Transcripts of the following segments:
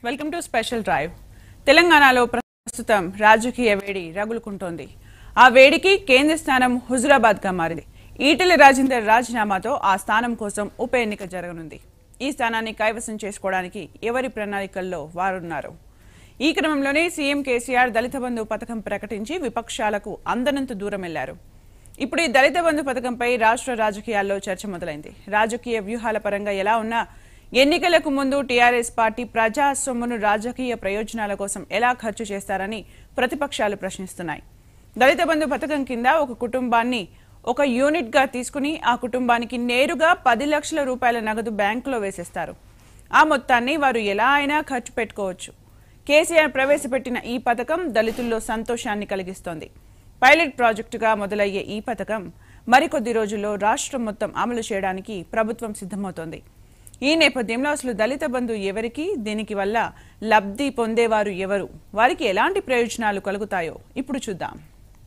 Welcome to special drive. తెలంగాణలో ప్రస్తుతం రాజకీయ వేడి రగులుకుంటోంది. ఆ వేడికి కేంద్ర స్థానం హుజురాబాద్గా మారింది. ఈటెల రాజేందర్ రాజీనామాతో ఆ స్థానం కోసం ఉప ఎన్నిక జరగనుంది. ఈ స్థానాన్ని కైవసం చేసుకోవడానికి ఎవరి ప్రణాళికల్లో వారున్నారు. ఈ క్రమంలోనే సీఎం కేసీఆర్ దళిత బంధు పథకం ప్రకటించి విపక్షాలకు అందనంత దూరం వెళ్లారు. ఇప్పుడు ఈ దళిత బంధు పథకంపై రాష్ట్ర రాజకీయాల్లో చర్చ మొదలైంది. రాజకీయ వ్యూహాల పరంగా ఎలా ఉన్నా ఎన్నికలకు ముందు టీఆర్ఎస్ పార్టీ ప్రజా సొమ్మును రాజకీయ ప్రయోజనాల కోసం ఎలా ఖర్చు చేస్తారని ప్రతిపక్షాలు ప్రశ్నిస్తున్నాయి. దళిత బంధు పథకం కింద ఒక కుటుంబాన్ని ఒక యూనిట్ గా తీసుకుని ఆ కుటుంబానికి నేరుగా 10 లక్షల రూపాయల నగదు బ్యాంకులో వేసేస్తారు. ఆ మొత్తాన్ని వారు ఎలా అయినా ఖర్చు పెట్టుకోవచ్చు. కేసీఆర్ ప్రవేశపెట్టిన ఈ పథకం దళితుల్లో సంతోషాన్ని కలిగిస్తోంది. పైలట్ ప్రాజెక్టుగా మొదలయ్యే ఈ పథకం మరికొద్ది రోజుల్లో రాష్ట్రం మొత్తం అమలు చేయడానికి ప్రభుత్వం సిద్ధమవుతోంది. ఈ నేపథ్యంలో అసలు దళిత బంధు ఎవరికి, దీనికి వల్ల లబ్ధి పొందేవారు ఎవరు, వారికి ఎలాంటి ప్రయోజనాలు కలుగుతాయో ఇప్పుడు చూద్దాం.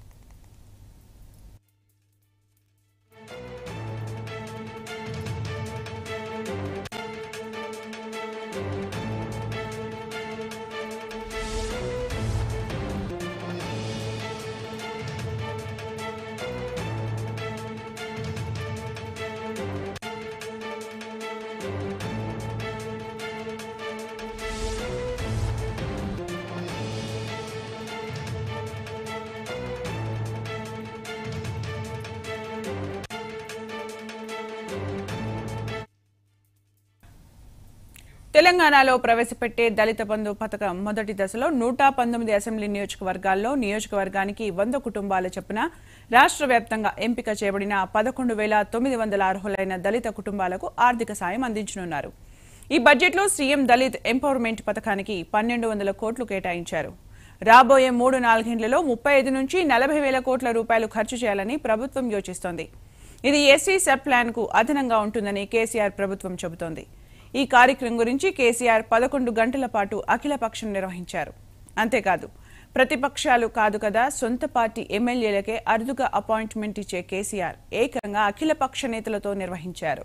తెలంగాణలో ప్రవేశపెట్టే దళిత బంధు పథకం మొదటి దశలో 119 అసెంబ్లీ నియోజకవర్గాల్లో నియోజకవర్గానికి 100 కుటుంబాల చొప్పున రాష్ట్ర వ్యాప్తంగా ఎంపిక చేయబడిన 11,900 అర్హులైన దళిత కుటుంబాలకు ఆర్థిక సాయం అందించనున్నారు. ఈ బడ్జెట్లో సీఎం దళిత్ ఎంపవర్మెంట్ పథకానికి 1,200 కోట్లు కేటాయించారు. రాబోయే 3-4 ఏళ్లలో 35 నుంచి 40 వేల కోట్ల రూపాయలు ఖర్చు చేయాలని ప్రభుత్వం యోచిస్తోంది. ఇది ఎస్సీ సబ్ ప్లాన్ కు అదనంగా ఉంటుందని కేసీఆర్ ప్రభుత్వం చెబుతోంది. ఈ కార్యక్రమం గురించి కేసీఆర్ 11 గంటల పాటు అఖిలపక్షం నిర్వహించారు. అంతేకాదు, ప్రతిపక్షాలు కాదు కదా, సొంత పార్టీ ఎమ్మెల్యేలకే అరుదుగా అపాయింట్మెంట్ ఇచ్చే కేసీఆర్ ఏకంగా అఖిలపక్ష నేతలతో నిర్వహించారు.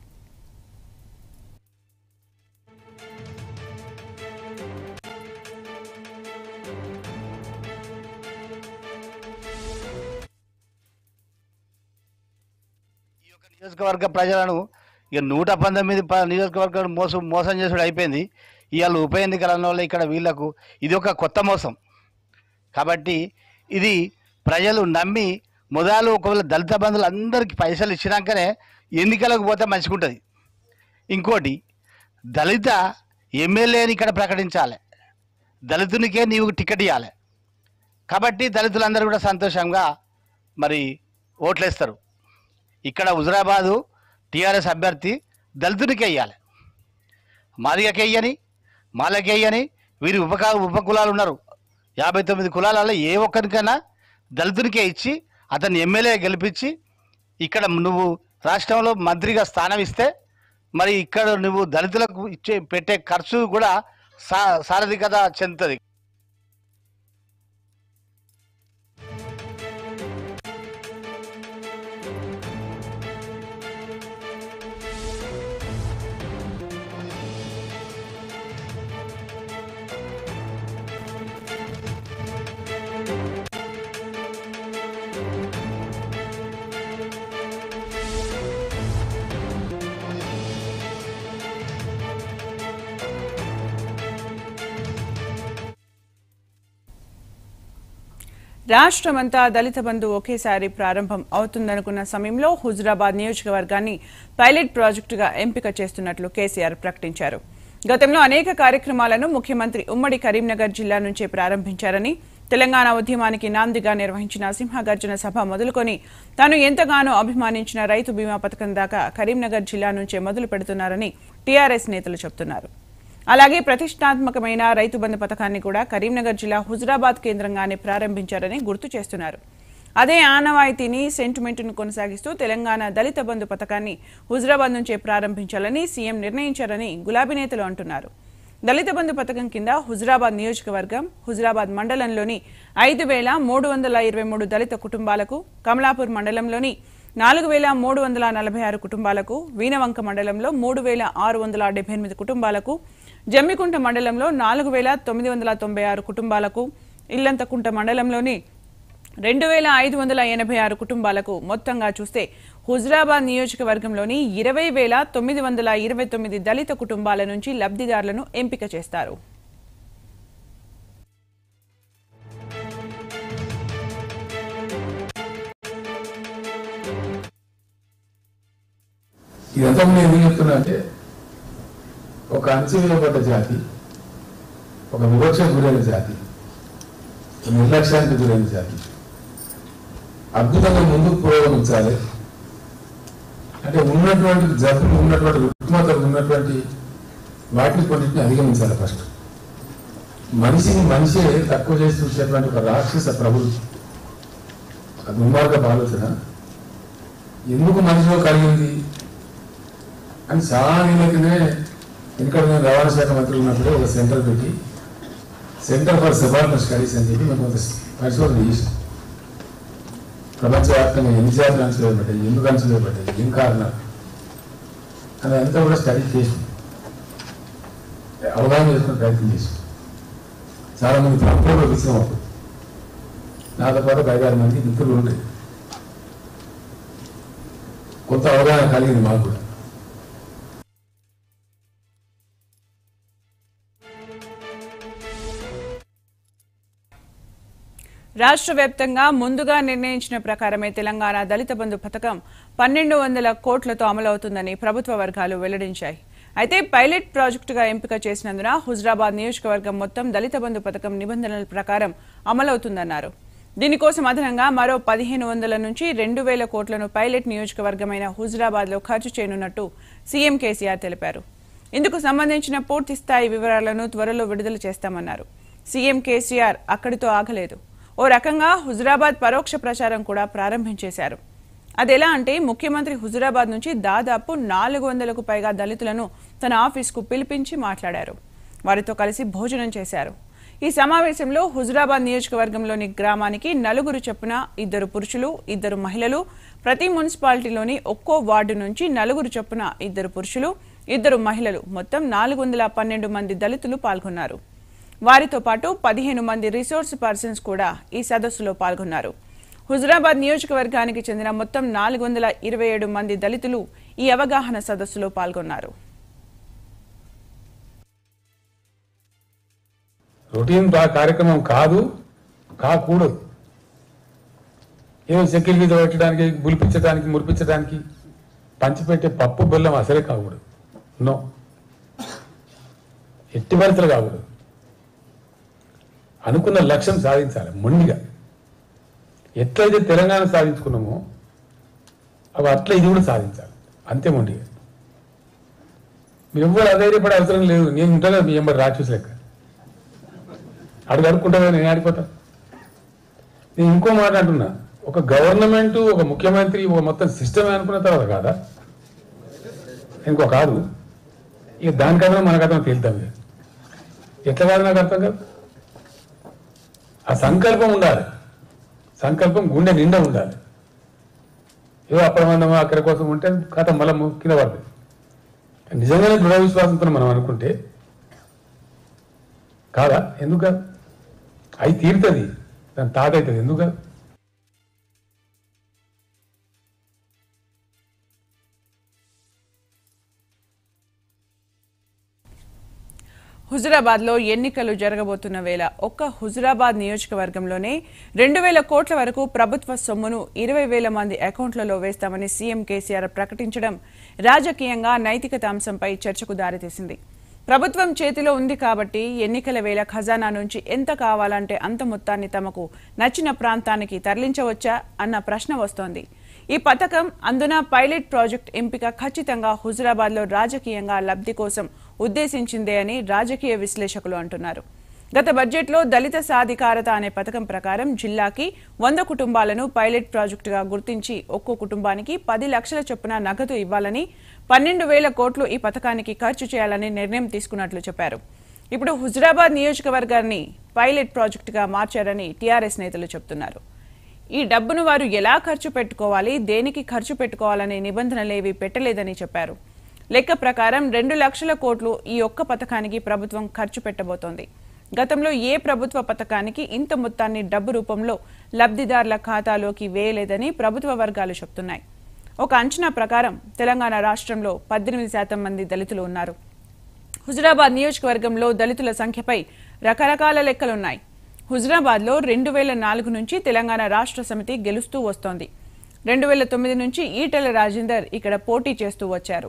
నియోజకవర్గ ప్రజలను ఇక 119 నియోజకవర్గాలు మోసం చేసుడు అయిపోయింది. ఇవాళ ఉప ఎన్నికల వల్ల ఇక్కడ వీళ్లకు ఇది ఒక కొత్త మోసం. కాబట్టి ఇది ప్రజలు నమ్మి మొదలు ఒకవేళ దళిత బంధువులు అందరికీ పైసలు ఇచ్చినాకనే ఎన్నికలకు పోతే మంచిగుంటుంది. ఇంకోటి, దళిత ఎమ్మెల్యేని ఇక్కడ ప్రకటించాలి, దళితునికే నీవు టికెట్ ఇవ్వాలి. కాబట్టి దళితులందరూ కూడా సంతోషంగా మరి ఓట్లేస్తారు. ఇక్కడ హుజురాబాదు టీఆర్ఎస్ అభ్యర్థి దళితునికి వేయాలి, మాదిగకి వేయని, మాలకి వేయని. వీరి ఉపకులాలు ఉన్నారు, 59 కులాలలో ఏ ఒక్కరికైనా దళితునికే ఇచ్చి అతన్ని ఎమ్మెల్యే గెలిపించి ఇక్కడ నువ్వు రాష్ట్రంలో మంత్రిగా స్థానం ఇస్తే మరి ఇక్కడ నువ్వు దళితులకు పెట్టే ఖర్చు కూడా సారథికత చెందుతుంది. రాష్ట్రమంతా దళిత బంధు ఒకేసారి ప్రారంభం అవుతుందనుకున్న సమయంలో హుజురాబాద్ నియోజకవర్గాన్ని పైలట్ ప్రాజెక్టుగా ఎంపిక చేస్తున్నట్లు కేసీఆర్ ప్రకటించారు. గతంలో అనేక కార్యక్రమాలను ముఖ్యమంత్రి ఉమ్మడి కరీంనగర్ జిల్లా నుంచే ప్రారంభించారని, తెలంగాణ ఉద్యమానికి నాందిగా నిర్వహించిన సింహగర్జన సభ మొదలుకొని తాను ఎంతగానో అభిమానించిన రైతు బీమా పథకం దాకా కరీంనగర్ జిల్లా నుంచే మొదలు పెడుతున్నారని టీఆర్ఎస్ నేతలు చెబుతున్నారు. అలాగే ప్రతిష్టాత్మకమైన రైతు బంధు పథకాన్ని కూడా కరీంనగర్ జిల్లా హుజురాబాద్ కేంద్రంగానే ప్రారంభించారని గుర్తు చేస్తున్నారు. అదే ఆనవాయితీని సెంటిమెంట్ను కొనసాగిస్తూ తెలంగాణ దళిత బంధు పథకాన్ని హుజురాబాద్ నుంచే ప్రారంభించాలని సీఎం నిర్ణయించారని గులాబీ నేతలు అంటున్నారు. దళిత బంధు పథకం కింద హుజురాబాద్ నియోజకవర్గం, హుజురాబాద్ మండలంలోని 5,323 దళిత కుటుంబాలకు, కమలాపూర్ మండలంలోని 4,346 కుటుంబాలకు, వీనవంక మండలంలో 3,678 కుటుంబాలకు, జమ్మికుంట మండలంలో 4996 కుటుంబాలకు, ఇల్లంతకుంట మండలంలోని 2586 కుటుంబాలకు, మొత్తంగా చూస్తే హుజురాబాద్ నియోజకవర్గంలోని 20,929 దళిత కుటుంబాల నుంచి లబ్ధిదారులను ఎంపిక చేస్తారు. ఇదంతా నేను ఎందుకు చెప్తున్నా అంటే, ఒక అణచివేయబడ్డ జాతి, ఒక వివక్షకు గురైన జాతి, నిర్లక్ష్యానికి గురైన జాతి అద్భుతంగా ముందుకు పురోగమించాలి అంటే ఉన్నటువంటి జబ్బులు, ఉన్నటువంటి రుగ్మతలు, ఉన్నటువంటి వాటిని కొన్నింటిని అధిగమించాలి. ఫస్ట్ మనిషిని మనిషే తక్కువ చేసి చూసేటువంటి ఒక రాక్షస ప్రవృత్తి, దుర్మార్గపు ఆలోచన ఎందుకు మనిషిలో కలిగింది అని చాలా నెలల కిందే ఇక్కడ నేను రవాణా శాఖ మంత్రి ఉన్నప్పుడే ఒక సెంటర్ పెట్టి, సెంటర్ ఫర్ సబార్డినేట్ స్టడీస్ అని చెప్పి మేము కొంత పరిశోధన చేసాం. ప్రపంచవ్యాప్తంగా ఎన్ని జాతులు అంచవేయబడ్డాయి, ఎందుకు అంచవేయబడ్డాయి, ఏం కారణాలు అని అంతా కూడా స్టడీ చేసాం, అవగాహన చేసుకునే ప్రయత్నం చేసాం. చాలామంది ప్రాంతంలో విషయం అప్పుడు నాతో పాటు 5-6 మంది మిత్రులు ఉండే కొంత అవగాహన కలిగింది మాకు కూడా. రాష్ట్ర వ్యాప్తంగా ముందుగా నిర్ణయించిన ప్రకారమే తెలంగాణ దళిత బంధు పథకం 1200 కోట్లతో అమలవుతుందని ప్రభుత్వ వర్గాలు వెల్లడించాయి. అయితే పైలట్ ప్రాజెక్టుగా ఎంపిక చేసినందున హుజురాబాద్ నియోజకవర్గం మొత్తం దళిత బంధు పథకం నిబంధనల ప్రకారం అమలవుతుందన్నారు. దీనికోసం అదనంగా మరో 1500 నుంచి 2000 కోట్లను పైలట్ నియోజకవర్గమైన హుజురాబాద్లో ఖర్చు చేయనున్నట్టు సీఎం కేసీఆర్ తెలిపారు. ఇందుకు సంబంధించిన పూర్తి స్థాయి వివరాలను త్వరలో విడుదల చేస్తామన్నారు. సీఎం కేసీఆర్ అక్కడితో ఆగలేదు. ఓ రకంగా హుజురాబాద్ పరోక్ష ప్రచారం కూడా ప్రారంభించేశారు. అదెలా అంటే, ముఖ్యమంత్రి హుజురాబాద్ నుంచి దాదాపు 400కు పైగా దళితులను తన ఆఫీసుకు పిలిపించి మాట్లాడారు. వారితో కలిసి భోజనం చేశారు. ఈ సమావేశంలో హుజురాబాద్ నియోజకవర్గంలోని గ్రామానికి 4 చొప్పున 2 పురుషులు, 2 మహిళలు, ప్రతి మున్సిపాలిటీలోని ఒక్కో వార్డు నుంచి 4 చొప్పున 2 పురుషులు, 2 మహిళలు, మొత్తం 412 మంది దళితులు పాల్గొన్నారు. వారితో పాటు 15 మంది రిసోర్స్ పర్సన్స్ కూడా ఈ సదస్సులో పాల్గొన్నారు. హుజురాబాద్ నియోజకవర్గానికి చెందిన మొత్తం 427 మంది దళితులు ఈ అవగాహన సదస్సులో పాల్గొన్నారు. రొటీన్ కార్యక్రమం కాదు, కాకూడదు. ఏదో చెక్కిల మీద పెట్టడానికి, గులిపించడానికి, మురిపించడానికి పంచిపెట్టే పప్పు బెల్లం అసలే కాకూడదు. నో, ఎట్టి పరిస్థితులు కాకూడదు. అనుకున్న లక్ష్యం సాధించాలి మొండిగా. ఎట్లయితే తెలంగాణ సాధించుకున్నామో అవి అట్లా ఇది కూడా సాధించాలి, అంతే మొండిగా. మీరు ఎవ్వరు అధైర్యపడే అవసరం లేదు. నేను ఉంటాను మీ ఎంబడి రాక్షసు లెక్క అడుగుంటుందా, నేను ఆడిపోతాను. నేను ఇంకో మాట అంటున్నా, ఒక గవర్నమెంట్, ఒక ముఖ్యమంత్రి, ఒక మొత్తం సిస్టమ్ అనుకున్న తర్వాత కాదా ఇంకో కాదు. ఇక దానికన్నా మనకు అర్థం తేలుతాం. ఎట్లా కాదు నాకు అర్థం కాదు. ఆ సంకల్పం ఉండాలి, సంకల్పం గుండె నిండా ఉండాలి. ఏదో అప్రమాదమా అక్కడి కోసం ఉంటే కథ మళ్ళీ కింద పడుతుంది. నిజంగానే దృఢ విశ్వాసంతో మనం అనుకుంటే కాదా, ఎందుకు కాదు? అయి తీరుతుంది, దాని తాత అవుతుంది, ఎందుకు కాదు? హుజురాబాద్లో ఎన్నికలు జరగబోతున్న వేళ ఒక్క హుజురాబాద్ నియోజకవర్గంలోనే 2000 కోట్ల వరకు ప్రభుత్వ సొమ్మును 20,000 మంది అకౌంట్లలో వేస్తామని సీఎం కేసీఆర్ ప్రకటించడం రాజకీయంగా నైతికత అంశంపై చర్చకు దారితీసింది. ప్రభుత్వం చేతిలో ఉంది కాబట్టి ఎన్నికల వేళ ఖజానా నుంచి ఎంత కావాలంటే అంత మొత్తాన్ని తమకు నచ్చిన ప్రాంతానికి తరలించవచ్చా అన్న ప్రశ్న వస్తోంది. ఈ పథకం అందున పైలట్ ప్రాజెక్ట్ ఎంపిక ఖచ్చితంగా హుజురాబాద్లో రాజకీయంగా లబ్ధి కోసం ఉద్దేశించిందే అని రాజకీయ విశ్లేషకులు అంటున్నారు. గత బడ్జెట్లో దళిత సాధికారత అనే పథకం ప్రకారం జిల్లాకి 100 కుటుంబాలను పైలట్ ప్రాజెక్టుగా గుర్తించి ఒక్కో కుటుంబానికి 10 లక్షల చొప్పున నగదు ఇవ్వాలని, 12,000 కోట్లు ఈ పథకానికి ఖర్చు చేయాలని నిర్ణయం తీసుకున్నట్లు చెప్పారు. ఇప్పుడు హుజురాబాద్ నియోజకవర్గాన్ని పైలట్ ప్రాజెక్టుగా మార్చారని టీఆర్ఎస్ నేతలు చెబుతున్నారు. ఈ డబ్బును వారు ఎలా ఖర్చు పెట్టుకోవాలి, దేనికి ఖర్చు పెట్టుకోవాలనే నిబంధనలేవీ పెట్టలేదని చెప్పారు. లెక్క ప్రకారం 2 లక్షల కోట్లు ఈ ఒక్క పథకానికి ప్రభుత్వం ఖర్చు పెట్టబోతోంది. గతంలో ఏ ప్రభుత్వ పథకానికి ఇంత మొత్తాన్ని డబ్బు రూపంలో లబ్ధిదారుల ఖాతాలోకి వేయలేదని ప్రభుత్వ వర్గాలు చెబుతున్నాయి. ఒక అంచనా ప్రకారం తెలంగాణ రాష్ట్రంలో 18% మంది దళితులు ఉన్నారు. హుజురాబాద్ నియోజకవర్గంలో దళితుల సంఖ్యపై రకరకాల లెక్కలున్నాయి. హుజురాబాద్లో 2004 నుంచి తెలంగాణ రాష్ట్ర సమితి గెలుస్తూ వస్తోంది. 2009 నుంచి ఈటెల రాజేందర్ ఇక్కడ పోటీ చేస్తూ వచ్చారు.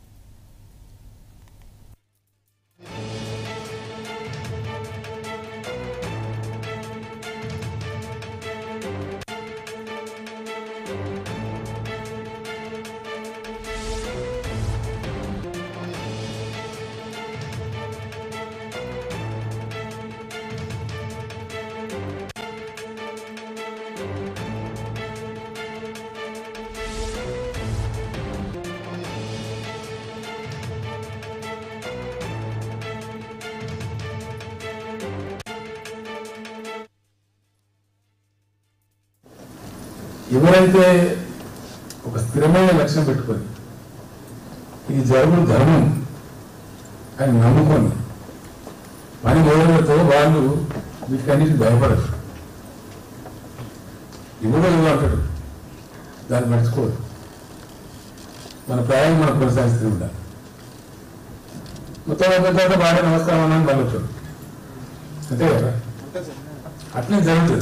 ఎవరైతే ఒక స్థిరమైన లక్ష్యం పెట్టుకొని ఇది జరుగుడు ధర్మం అని నమ్ముకొని పని మొదలుతో వాళ్ళు వీటికన్నిటికి భయపడరు. ఎవరో అంటాడు, దాన్ని మర్చిపోదు. మన ప్రయాణం మనం కొనసాగిస్తూ ఉండాలి. మొత్తం తర్వాత బాగా నమస్కారం అన్నాను వాళ్ళు అంతే కదా, అట్లే జరుగుతుంది.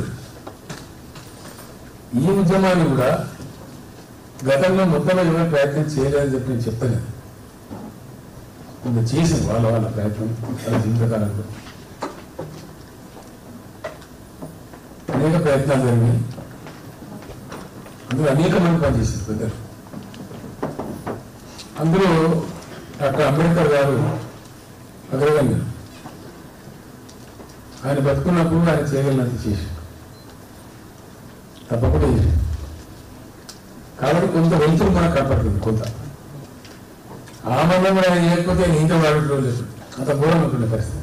ఈ ఉద్యమాన్ని కూడా గతంలో మొత్తంలో ఎవరైనా ప్రయత్నం చేయలేదని చెప్పి నేను చెప్తాను. కొంత చేసింది వాళ్ళ ప్రయత్నం వాళ్ళ జీవితకాలంలో అనేక ప్రయత్నాలు జరిగినాయి. అందులో అనేక మంది పనిచేసింది పెద్దలు. అందులో డాక్టర్ అంబేద్కర్ గారు అగ్రగణ్యులు. ఆయన బతుకున్నప్పుడు ఆయన చేయగలిగినంత చేసి తప్పకుండా చేసి కాబట్టి కొంత వెలుతురు మనకు కనపడుతుంది. కొంత ఆ మందం కూడా ఆయన చేయకపోతే ఇంత వాడటం లేదు, అంత ఘోరం ఉంటుండే పరిస్థితి.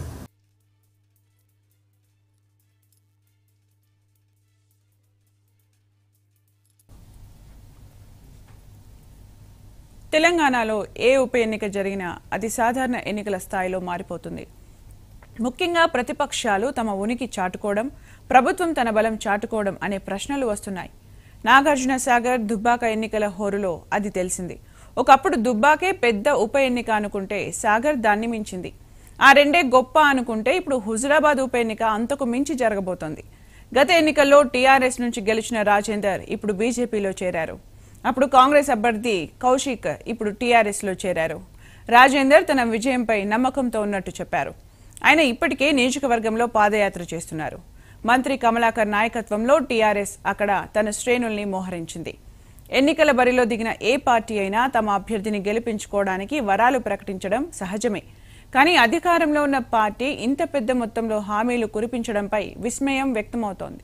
తెలంగాణలో ఏ ఉప ఎన్నిక జరిగినా అది సాధారణ ఎన్నికల స్థాయిలో మారిపోతుంది. ముఖ్యంగా ప్రతిపక్షాలు తమ ఉనికి చాటుకోవడం, ప్రభుత్వం తన బలం చాటుకోవడం అనే ప్రశ్నలు వస్తున్నాయి. నాగార్జున సాగర్ దుబ్బాక ఎన్నికల హోరులో అది తెలిసింది. ఒకప్పుడు దుబ్బాకే పెద్ద ఉప ఎన్నిక అనుకుంటే సాగర్ దాన్ని మించింది. ఆ రెండే గొప్ప అనుకుంటే ఇప్పుడు హుజురాబాద్ ఉప ఎన్నిక అంతకు మించి జరగబోతోంది. గత ఎన్నికల్లో టీఆర్ఎస్ నుంచి గెలిచిన రాజేందర్ ఇప్పుడు బీజేపీలో చేరారు. అప్పుడు కాంగ్రెస్ అభ్యర్థి కౌశిక్ ఇప్పుడు టీఆర్ఎస్లో చేరారు. రాజేందర్ తన విజయంపై నమ్మకంతో ఉన్నట్టు చెప్పారు. ఆయన ఇప్పటికే నియోజకవర్గంలో పాదయాత్ర చేస్తున్నారు. మంత్రి కమలాకర్ నాయకత్వంలో టీఆర్ఎస్ అక్కడ తన శ్రేణుల్ని మోహరించింది. ఎన్నికల బరిలో దిగిన ఏ పార్టీ అయినా తమ అభ్యర్థిని గెలిపించుకోవడానికి వరాలు ప్రకటించడం సహజమే. కానీ అధికారంలో ఉన్న పార్టీ ఇంత పెద్ద మొత్తంలో హామీలు కురిపించడంపై విస్మయం వ్యక్తమవుతోంది.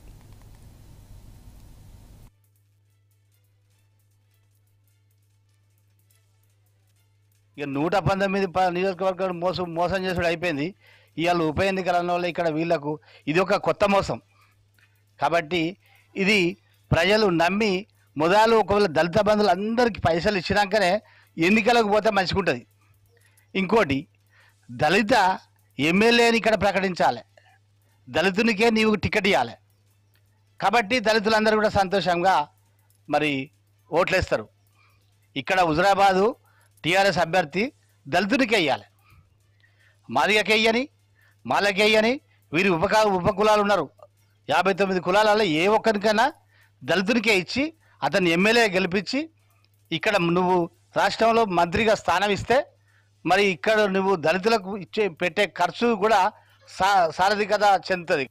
ఇక 119 నియోజకవర్గాలు మోసం చేసుడు అయిపోయింది. ఇవాళ ఉప ఎన్నికల వల్ల ఇక్కడ వీళ్లకు ఇది ఒక కొత్త మోసం. కాబట్టి ఇది ప్రజలు నమ్మి మొదలు ఒకవేళ దళిత బంధువులు అందరికీ పైసలు ఇచ్చినాకనే ఎన్నికలకు పోతే మంచిగుంటుంది. ఇంకోటి, దళిత ఎమ్మెల్యేని ఇక్కడ ప్రకటించాలి, దళితునికే నీవు టికెట్ ఇవ్వాలి. కాబట్టి దళితులందరూ కూడా సంతోషంగా మరి ఓట్లేస్తారు. ఇక్కడ హుజురాబాదు టీఆర్ఎస్ అభ్యర్థి దళితునికే ఇవ్వాలి, మాదిగకే ఇయ్యని, మాలకే ఇయ్యని. వీరి ఉపకులాలు ఉన్నారు 59 కులాలలో ఏ ఒక్కరికైనా దళితునికే ఇచ్చి అతన్ని ఎమ్మెల్యే గెలిపించి ఇక్కడ నువ్వు రాష్ట్రంలో మంత్రిగా స్థానం ఇస్తే మరి ఇక్కడ నువ్వు దళితులకు పెట్టే ఖర్చు కూడా సారథికత చెందుతుంది.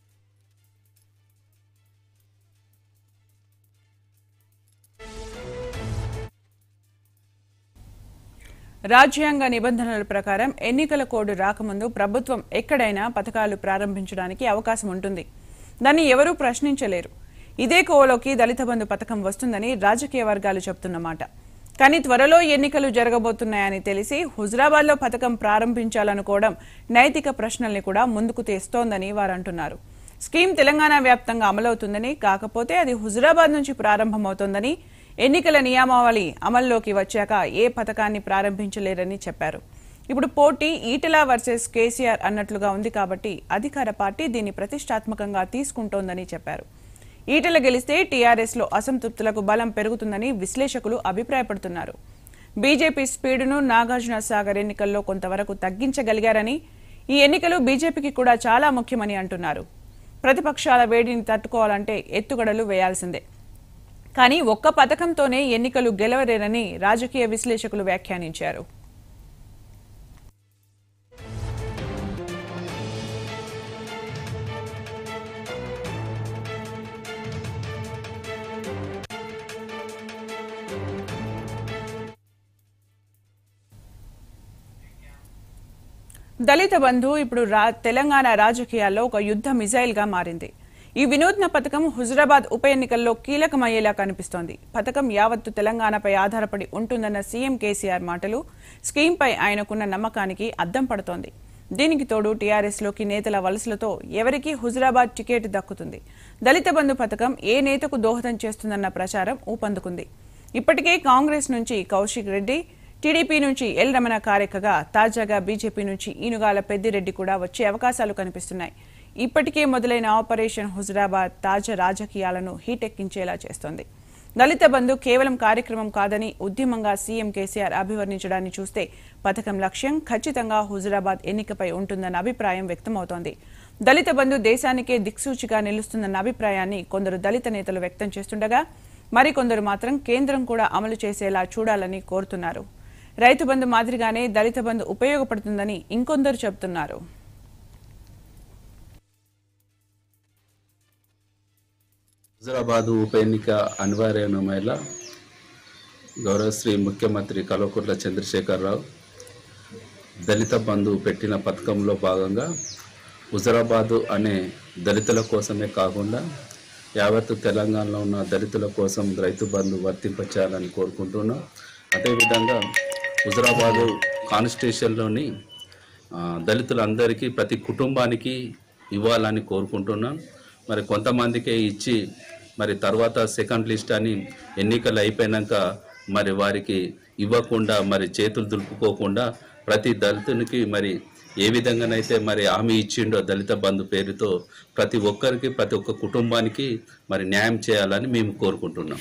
రాజ్యాంగ నిబంధనల ప్రకారం ఎన్నికల కోడ్ రాకముందు ప్రభుత్వం ఎక్కడైనా పథకాలు ప్రారంభించడానికి అవకాశం ఉంటుంది. దాన్ని ఎవరూ ప్రశ్నించలేరు. ఇదే కోవలోకి దళిత బంధు పథకం వస్తుందని రాజకీయ వర్గాలు చెబుతున్నమాట. కానీ త్వరలో ఎన్నికలు జరగబోతున్నాయని తెలిసి హుజురాబాద్లో పథకం ప్రారంభించాలనుకోవడం నైతిక ప్రశ్నల్ని కూడా ముందుకు తెస్తోందని వారు అంటున్నారు. స్కీమ్ తెలంగాణ వ్యాప్తంగా అమలవుతుందని, కాకపోతే అది హుజురాబాద్ నుంచి ప్రారంభమవుతోందని, ఎన్నికల నియమావళి అమల్లోకి వచ్చాక ఏ పథకాన్ని ప్రారంభించలేరని చెప్పారు. ఇప్పుడు పోటీ ఈటెల వర్సెస్ కేసీఆర్ అన్నట్లుగా ఉంది కాబట్టి అధికార పార్టీ దీన్ని ప్రతిష్టాత్మకంగా తీసుకుంటోందని చెప్పారు. ఈటెల గెలిస్తే టీఆర్ఎస్లో అసంతృప్తులకు బలం పెరుగుతుందని విశ్లేషకులు అభిప్రాయపడుతున్నారు. బీజేపీ స్పీడును నాగార్జున సాగర్ ఎన్నికల్లో కొంతవరకు తగ్గించగలిగారని, ఈ ఎన్నికలు బీజేపీకి కూడా చాలా ముఖ్యమని అంటున్నారు. ప్రతిపక్షాల వేడిని తట్టుకోవాలంటే ఎత్తుగడలు వేయాల్సిందే. కానీ ఒక్క పథకంతోనే ఎన్నికలు గెలవలేరని రాజకీయ విశ్లేషకులు వ్యాఖ్యానించారు. దళిత బంధు ఇప్పుడు తెలంగాణ రాజకీయాల్లో ఒక యుద్ధ మిజైల్ గా మారింది. ఈ వినూత్న పథకం హుజురాబాద్ ఉప ఎన్నికల్లో కీలకమయ్యేలా కనిపిస్తోంది. పథకం యావత్తు తెలంగాణపై ఆధారపడి ఉంటుందన్న సీఎం కేసీఆర్ మాటలు స్కీమ్పై ఆయనకున్న నమ్మకానికి అద్దం పడుతోంది. దీనికి తోడు టీఆర్ఎస్లోకి నేతల వలసలతో ఎవరికి హుజురాబాద్ టికెట్ దక్కుతుంది, దళిత బంధు పథకం ఏ నేతకు దోహదం చేస్తుందన్న ప్రచారం ఊపందుకుంది. ఇప్పటికే కాంగ్రెస్ నుంచి కౌశిక్ రెడ్డి, టీడీపీ నుంచి ఎల్ రమణ కారెక్కగా తాజాగా బీజేపీ నుంచి ఈనుగాల పెద్దిరెడ్డి కూడా వచ్చే అవకాశాలు కనిపిస్తున్నాయి. ఇప్పటికే మొదలైన ఆపరేషన్ హుజురాబాద్ తాజా రాజకీయాలను హీటెక్కించేలా చేస్తోంది. దళిత బంధు కేవలం కార్యక్రమం కాదని ఉద్యమంగా సీఎం కేసీఆర్ అభివర్ణించడాన్ని చూస్తే పథకం లక్ష్యం ఖచ్చితంగా హుజురాబాద్ ఎన్నికపై ఉంటుందన్న అభిప్రాయం వ్యక్తమవుతోంది. దళిత బంధు దేశానికే దిక్సూచిగా నిలుస్తుందన్న అభిప్రాయాన్ని కొందరు దళిత నేతలు వ్యక్తం చేస్తుండగా మరికొందరు మాత్రం కేంద్రం కూడా అమలు చేసేలా చూడాలని కోరుతున్నారు. రైతు బంధు మాదిరిగానే దళిత బంధు ఉపయోగపడుతుందని ఇంకొందరు చెబుతున్నారు. హుజురాబాద్ ఉప ఎన్నిక అనివార్యమైన గౌరవశ్రీ ముఖ్యమంత్రి కల్వకుంట్ల చంద్రశేఖరరావు దళిత బంధు పెట్టిన పథకంలో భాగంగా హుజురాబాద్ అనే దళితుల కోసమే కాకుండా యావత్తు తెలంగాణలో ఉన్న దళితుల కోసం రైతు బంధు వర్తింపచేయాలని కోరుకుంటున్నాం. అదేవిధంగా హుజురాబాద్ కాన్స్టిట్యూషన్లోని దళితులందరికీ ప్రతి కుటుంబానికి ఇవ్వాలని కోరుకుంటున్నాం. మరి కొంతమందికే ఇచ్చి మరి తర్వాత సెకండ్ లిస్ట్ అని ఎన్నికలు అయిపోయినాక మరి వారికి ఇవ్వకుండా మరి చేతులు దులుపుకోకుండా ప్రతి దళితునికి మరి ఏ విధంగానైతే మరి హామీ ఇచ్చిండో దళిత బంధు పేరుతో ప్రతి ఒక్కరికి ప్రతి ఒక్క కుటుంబానికి మరి న్యాయం చేయాలని మేము కోరుకుంటున్నాం.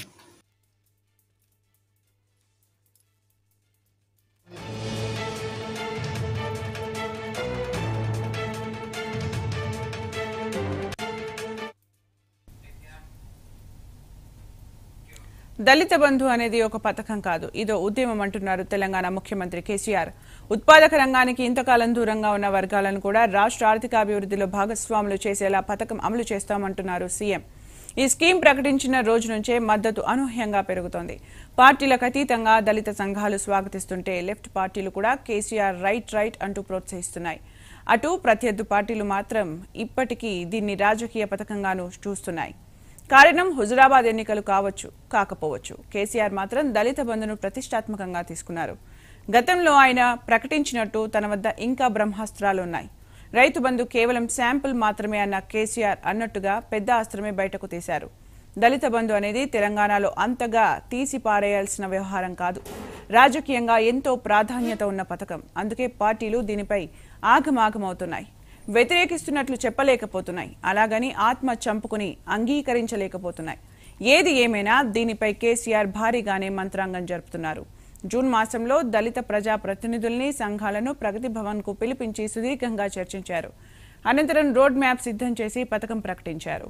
దళిత బంధు అనేది ఒక పథకం కాదు, ఇదో ఉద్యమం అంటున్నారు తెలంగాణ ముఖ్యమంత్రి కేసీఆర్. ఉత్పాదక రంగానికి ఇంతకాలం దూరంగా ఉన్న వర్గాలను కూడా రాష్ట్ర ఆర్థికాభివృద్ధిలో భాగస్వాములు చేసేలా పథకం అమలు చేస్తామంటున్నారు సీఎం. ఈ స్కీమ్ ప్రకటించిన రోజు నుంచే మద్దతు అనూహ్యంగా పెరుగుతోంది. పార్టీలకు అతీతంగా దళిత సంఘాలు స్వాగతిస్తుంటే లెఫ్ట్ పార్టీలు కూడా కేసీఆర్ రైట్ అంటూ ప్రోత్సహిస్తున్నాయి. అటు ప్రత్యర్థి పార్టీలు మాత్రం ఇప్పటికీ దీన్ని రాజకీయ పథకంగానూ చూస్తున్నాయి. కారణం హుజురాబాద్ ఎన్నికలు కావచ్చు, కాకపోవచ్చు. కేసీఆర్ మాత్రం దళిత బంధును ప్రతిష్టాత్మకంగా తీసుకున్నారు. గతంలో ఆయన ప్రకటించినట్టు తన వద్ద ఇంకా బ్రహ్మాస్త్రాలున్నాయి. రైతు బంధు కేవలం శాంపుల్ మాత్రమే అన్న కేసీఆర్ అన్నట్టుగా పెద్ద అస్త్రమే బయటకు తీశారు. దళిత బంధు అనేది తెలంగాణలో అంతగా తీసి పారేయాల్సిన వ్యవహారం కాదు, రాజకీయంగా ఎంతో ప్రాధాన్యత ఉన్న పథకం. అందుకే పార్టీలు దీనిపై ఆగమాగమవుతున్నాయి, వ్యతిరేకిస్తున్నట్లు చెప్పలేకపోతున్నాయి, అలాగని ఆత్మ చంపుకుని అంగీకరించలేకపోతున్నాయి. ఏది ఏమైనా దీనిపై కేసీఆర్ భారీగానే మంత్రాంగం జరుపుతున్నారు. జూన్ మాసంలో దళిత ప్రజా ప్రతినిధుల్ని, సంఘాలను ప్రగతి భవన్ కు పిలిపించి సుదీర్ఘంగా చర్చించారు. అనంతరం రోడ్ మ్యాప్ సిద్ధం చేసి పథకం ప్రకటించారు.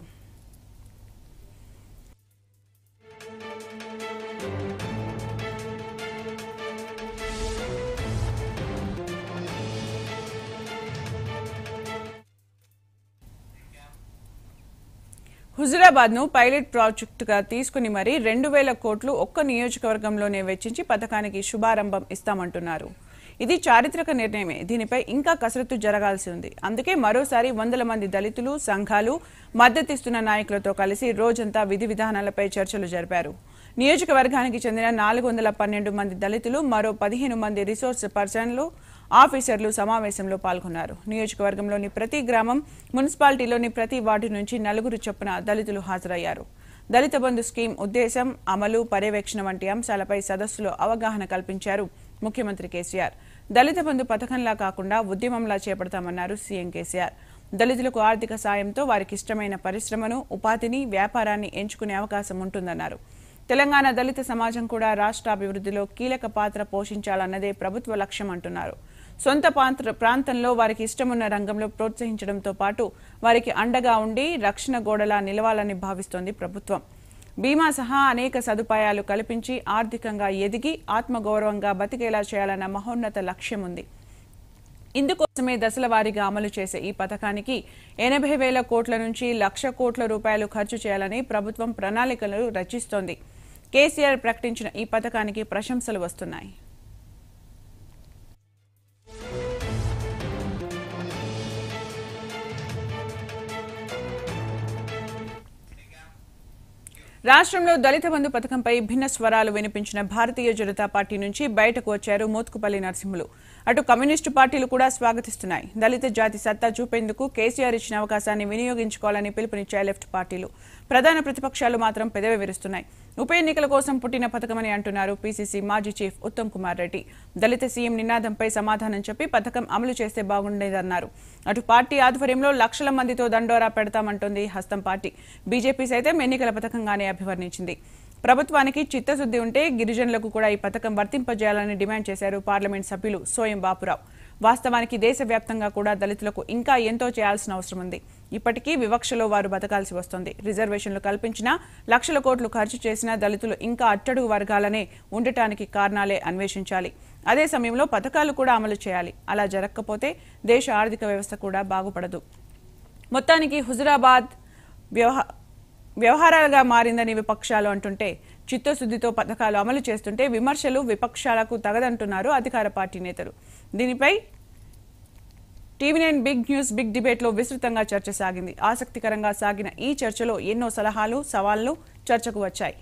హుజురాబాద్ ను పైలట్ ప్రాజెక్టుగా తీసుకుని మరీ 2000 కోట్లు ఒక్క నియోజకవర్గంలోనే వెచ్చించి పథకానికి శుభారంభం ఇస్తామంటున్నారు. ఇది చారిత్రక నిర్ణయమే. దీనిపై ఇంకా కసరత్తు జరగాల్సి ఉంది. అందుకే మరోసారి 100 మంది దళితులు, సంఘాలు, మద్దతిస్తున్న నాయకులతో కలిసి రోజంతా విధి విధానాలపై చర్చలు జరిపారు. నియోజకవర్గానికి చెందిన 412 మంది దళితులు, మరో 15 మంది రిసోర్స్ పర్సన్లు, ఆఫీసర్లు సమావేశంలో పాల్గొన్నారు. నియోజకవర్గంలోని ప్రతి గ్రామం, మున్సిపాలిటీలోని ప్రతి వార్డు నుంచి 4 చొప్పున దళితులు హాజరయ్యారు. దళిత బంధు స్కీమ్ ఉద్దేశం, అమలు, పర్యవేక్షణ వంటి అంశాలపై సదస్సులో అవగాహన కల్పించారు ముఖ్యమంత్రి కేసీఆర్. దళిత బంధు పథకంలా కాకుండా ఉద్యమంలా చేపడతామన్నారు సీఎం కేసీఆర్. దళితులకు ఆర్థిక సాయంతో వారికి ఇష్టమైన పరిశ్రమను, ఉపాధిని, వ్యాపారాన్ని ఎంచుకునే అవకాశం ఉంటుందన్నారు. తెలంగాణ దళిత సమాజం కూడా రాష్ట్ర అభివృద్ధిలో కీలక పాత్ర పోషించాలన్నదే ప్రభుత్వ లక్ష్యం అంటున్నారు. సొంత ప్రాంతంలో వారికి ఇష్టమున్న రంగంలో ప్రోత్సహించడంతో పాటు వారికి అండగా ఉండి రక్షణ గోడలా నిలవాలని భావిస్తోంది ప్రభుత్వం. బీమా సహా అనేక సదుపాయాలు కల్పించి ఆర్థికంగా ఎదిగి ఆత్మగౌరవంగా బతికేలా చేయాలన్న మహోన్నత లక్ష్యం ఉంది. ఇందుకోసమే దశలవారీగా అమలు చేసే ఈ పథకానికి 80,000 కోట్ల నుంచి 1,00,000 కోట్ల రూపాయలు ఖర్చు చేయాలని ప్రభుత్వం ప్రణాళికలు రచిస్తోంది. కేసీఆర్ ప్రకటించిన ఈ పథకానికి ప్రశంసలు వస్తున్నాయి. రాష్ట్రంలో దళిత బంధు పథకంపై భిన్న స్వరాలు వినిపించిన భారతీయ జనతా పార్టీ నుంచి బయటకు వచ్చారు మోత్కుపల్లి నరసింహులు. అటు కమ్యూనిస్టు పార్టీలు కూడా స్వాగతిస్తున్నాయి. దళిత జాతి సత్తా చూపేందుకు కేసీఆర్ ఇచ్చిన అవకాశాన్ని వినియోగించుకోవాలని పిలుపునిచ్చాయి లెఫ్ట్ పార్టీలు. ప్రధాన ప్రతిపక్షాలు మాత్రం పెదవి విరుస్తున్నాయి. ఉప ఎన్నికల కోసం పుట్టిన పథకమని అంటున్నారు పీసీసీ మాజీ చీఫ్ ఉత్తమ్ కుమార్ రెడ్డి. దళిత సీఎం నినాదంపై సమాధానం చెప్పి పథకం అమలు చేస్తే బాగుండేదన్నారు. అటు పార్టీ ఆధ్వర్యంలో లక్షల మందితో దండోరా పెడతామంటోంది హస్తం పార్టీ. బీజేపీ సైతం ఎన్నికల పథకంగానే అభివర్ణించింది. ప్రభుత్వానికి చిత్తశుద్ధి ఉంటే గిరిజనులకు కూడా ఈ పథకం వర్తింపజేయాలని డిమాండ్ చేశారు పార్లమెంట్ సభ్యులు సోయం బాపురావు. వాస్తవానికి దేశవ్యాప్తంగా కూడా దళితులకు ఇంకా ఎంతో చేయాల్సిన అవసరం ఉంది. ఇప్పటికీ వివక్షలో వారు బతకాల్సి వస్తోంది. రిజర్వేషన్లు కల్పించినా, లక్షల కోట్లు ఖర్చు చేసినా దళితులు ఇంకా అట్టడుగు వర్గాలనే ఉండటానికి కారణాలే అన్వేషించాలి. అదే సమయంలో పథకాలు కూడా అమలు చేయాలి. అలా జరగకపోతే దేశ ఆర్థిక వ్యవస్థ కూడా బాగుపడదు. మొత్తానికి హుజురాబాద్ వ్యవహారాలుగా మారిందని విపక్షాలు అంటుంటే, చిత్తశుద్ధితో పథకాలు అమలు చేస్తుంటే విమర్శలు విపక్షాలకు తగదంటున్నారు అధికార పార్టీ నేతలు. దీనిపై టీవీ9 బిగ్ న్యూస్ బిగ్ డిబేట్లో విస్తృతంగా చర్చ సాగింది. ఆసక్తికరంగా సాగిన ఈ చర్చలో ఎన్నో సలహాలు, సవాళ్లు చర్చకు వచ్చాయి.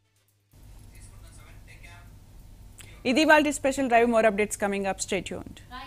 ఇది ఇవాల్టి special drive. More updates coming up. Stay tuned.